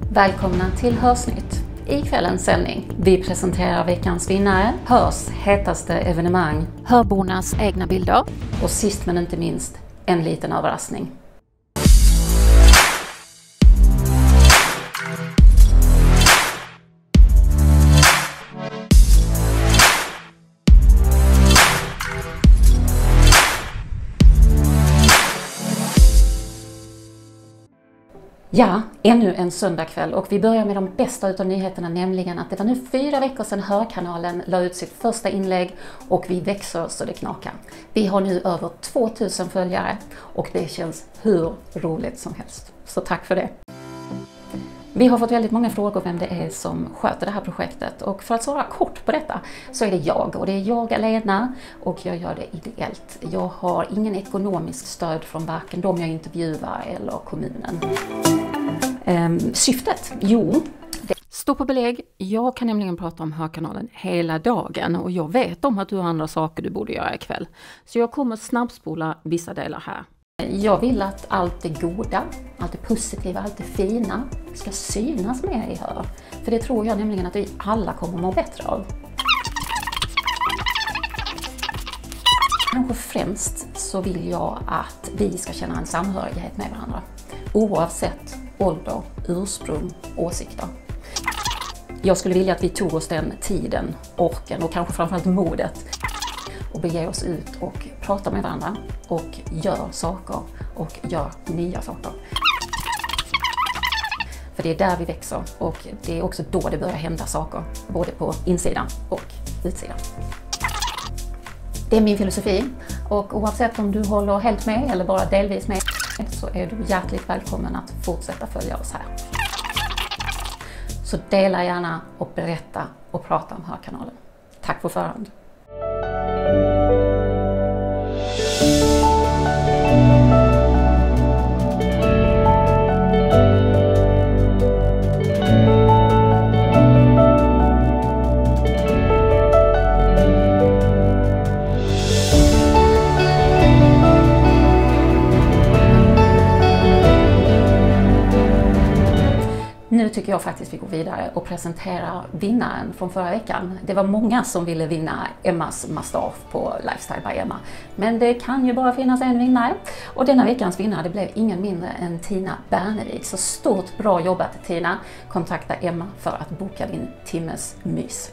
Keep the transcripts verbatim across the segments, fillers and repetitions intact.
Välkomna till Hörsnytt. I kvällens sändning vi presenterar veckans vinnare, Hörs hetaste evenemang, Hörbornas egna bilder och sist men inte minst en liten överraskning. Ja, ännu en söndagkväll och vi börjar med de bästa utav nyheterna, nämligen att det var nu fyra veckor sedan Hörkanalen la ut sitt första inlägg och vi växer så det knakar. Vi har nu över tvåtusen följare och det känns hur roligt som helst. Så tack för det! Vi har fått väldigt många frågor vem det är som sköter det här projektet och för att svara kort på detta så är det jag och det är jag alena och jag gör det ideellt. Jag har ingen ekonomisk stöd från varken de jag intervjuar eller kommunen. Ehm, syftet? Jo. Det... Stå på belägg. Jag kan nämligen prata om Hörkanalen hela dagen och jag vet om att du har andra saker du borde göra ikväll. Så jag kommer snabbspola vissa delar här. Jag vill att allt det goda, allt det positiva, allt det fina ska synas mer i Hör. För det tror jag nämligen att vi alla kommer må bättre av. Kanske främst så vill jag att vi ska känna en samhörighet med varandra. Oavsett ålder, ursprung, åsikter. Jag skulle vilja att vi tog oss den tiden, orken och kanske framförallt modet och bege oss ut och prata med varandra och gör saker och gör nya saker. För det är där vi växer och det är också då det börjar hända saker, både på insidan och utsidan. Det är min filosofi och oavsett om du håller helt med eller bara delvis med så är du hjärtligt välkommen att fortsätta följa oss här. Så dela gärna och berätta och prata om Hörkanalen. Tack på förhand! Nu tycker jag faktiskt vi går vidare och presenterar vinnaren från förra veckan. Det var många som ville vinna Emmas mustasch på Lifestyle by Emma. Men det kan ju bara finnas en vinnare. Och denna veckans vinnare det blev ingen mindre än Tina Bernevik. Så stort bra jobbat Tina. Kontakta Emma för att boka din timmes mys.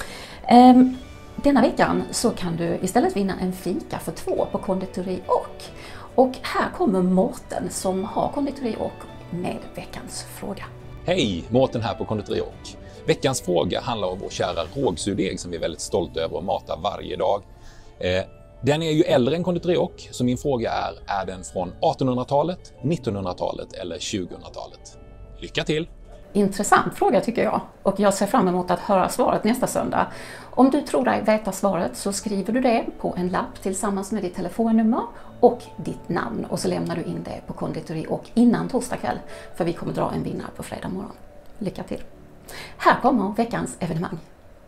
Um, denna veckan så kan du istället vinna en fika för två på konditori och. Och här kommer Mårten som har konditori och med veckans fråga. Hej, Mårten här på Konditori och. Veckans fråga handlar om vår kära rågsurdeg som vi är väldigt stolta över att mata varje dag. Eh, den är ju äldre än Konditori och, så min fråga är, är den från artonhundratalet, nittonhundratalet eller tjugohundratalet? Lycka till! Intressant fråga tycker jag och jag ser fram emot att höra svaret nästa söndag. Om du tror dig veta svaret så skriver du det på en lapp tillsammans med ditt telefonnummer och ditt namn och så lämnar du in det på konditori och innan torsdag kväll för vi kommer dra en vinnare på fredag morgon. Lycka till! Här kommer veckans evenemang.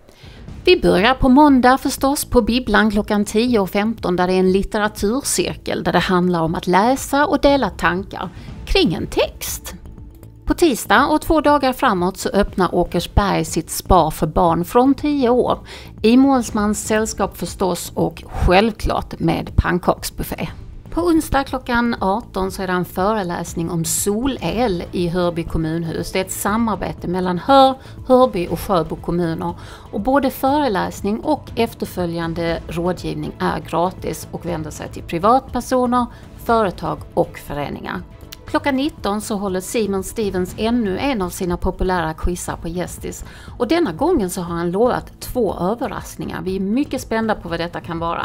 Vi börjar på måndag förstås på Bibblan klockan tio och femton där det är en litteraturcirkel där det handlar om att läsa och dela tankar kring en text. På tisdag och två dagar framåt så öppnar Åkersberg sitt spa för barn från tio år. I målsmans sällskap förstås och självklart med pannkaksbuffé. På onsdag klockan arton så är det en föreläsning om solel i Hörby kommunhus. Det är ett samarbete mellan Hör, Hörby och Sjöbo kommuner. Och både föreläsning och efterföljande rådgivning är gratis och vänder sig till privatpersoner, företag och föreningar. Klockan nitton så håller Simon Stevens ännu en av sina populära quizar på Gästis. Och denna gången så har han lovat två överraskningar. Vi är mycket spända på vad detta kan vara.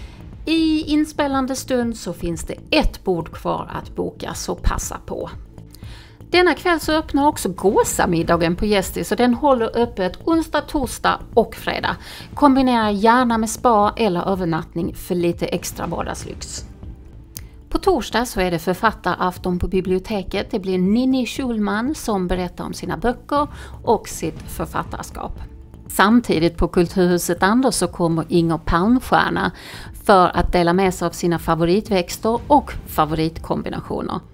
I inspelande stund så finns det ett bord kvar att boka, så passa på. Denna kväll så öppnar också gåsamiddagen på Gästis och den håller öppet onsdag, torsdag och fredag. Kombinera gärna med spa eller övernattning för lite extra vardagslyx. På torsdag så är det författarafton på biblioteket. Det blir Ninni Schulman som berättar om sina böcker och sitt författarskap. Samtidigt på Kulturhuset Anders så kommer Inger Palmstierna för att dela med sig av sina favoritväxter och favoritkombinationer.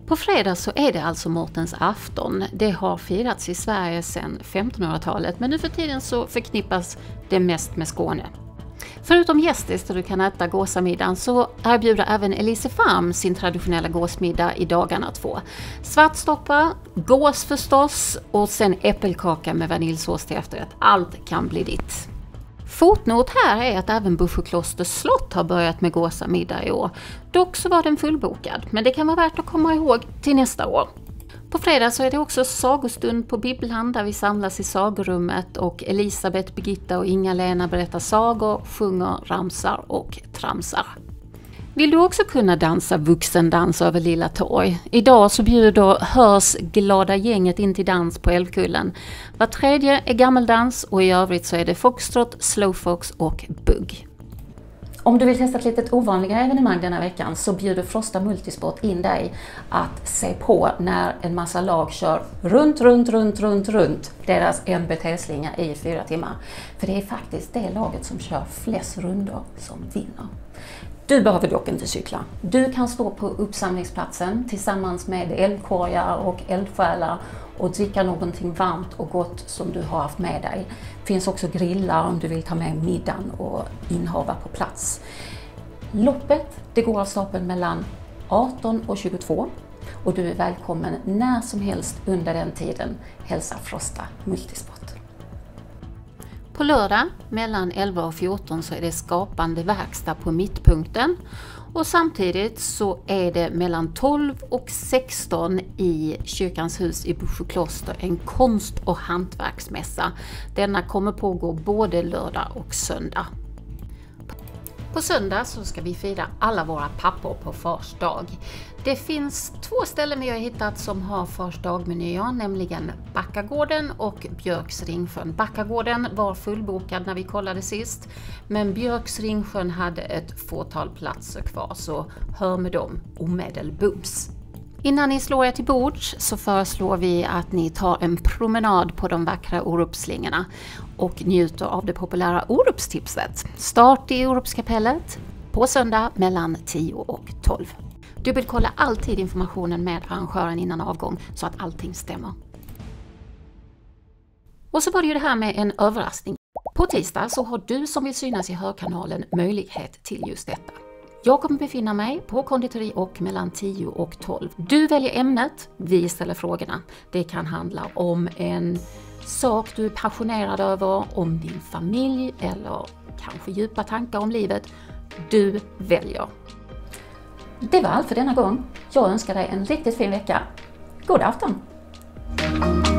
På fredag så är det alltså Mårtens afton. Det har firats i Sverige sedan femtonhundratalet, men nu för tiden så förknippas det mest med Skåne. Förutom gästis där du kan äta gåsamiddagen så erbjuder även Elise Farm sin traditionella gåsmiddag i dagarna två. Svartstoppa, gås förstås och sen äppelkaka med vaniljsås till efterrätt. Allt kan bli ditt. Fotnot här är att även Bussjökloster slott har börjat med gåsamiddag i år. Dock så var den fullbokad, men det kan vara värt att komma ihåg till nästa år. På fredag så är det också sagostund på Bibblan där vi samlas i sagorummet och Elisabeth, Birgitta och Inga-Lena berättar sagor, sjunger, ramsar och tramsar. Vill du också kunna dansa vuxendans över Lilla torg? Idag så bjuder Hörs glada gänget in till dans på Älvkullen. Var tredje är gammeldans och i övrigt så är det foxtrot, slowfox och bugg. Om du vill testa ett litet ovanligare evenemang denna veckan så bjuder Frosta Multisport in dig att se på när en massa lag kör runt, runt, runt, runt, runt deras N B T-slinga i fyra timmar. För det är faktiskt det laget som kör flest rundor som vinner. Du behöver dock inte cykla. Du kan stå på uppsamlingsplatsen tillsammans med eldkorgar och eldsjälar och dricka någonting varmt och gott som du har haft med dig. Det finns också grillar om du vill ta med middagen och inhava på plats. Loppet det går av stapeln mellan arton och tjugotvå och du är välkommen när som helst under den tiden. Hälsa Frosta Multisport. På lördag mellan elva och fjorton så är det skapande verkstad på Mittpunkten och samtidigt så är det mellan tolv och sexton i Kyrkans hus i Bussjökloster en konst- och hantverksmässa. Denna kommer pågå både lördag och söndag. På söndag så ska vi fira alla våra pappor på Fars dag. Det finns två ställen vi har hittat som har Fars dag-menyer, nämligen Backagården och Björks Ringsjön. Backagården var fullbokad när vi kollade sist, men Björks Ringsjön hade ett fåtal platser kvar, så hör med dem omedelbums. Innan ni slår er till bords så föreslår vi att ni tar en promenad på de vackra Orupslingarna och njuter av det populära Orupstipset. Start i Orupskapellet på söndag mellan tio och tolv. Dubbelkolla alltid informationen med arrangören innan avgång så att allting stämmer. Och så var det ju det här med en överraskning. På tisdag så har du som vill synas i Hörkanalen möjlighet till just detta. Jag kommer befinna mig på konditori och mellan tio och tolv. Du väljer ämnet, vi ställer frågorna. Det kan handla om en sak du är passionerad över, om din familj eller kanske djupa tankar om livet. Du väljer. Det var allt för denna gång. Jag önskar dig en riktigt fin vecka. God afton!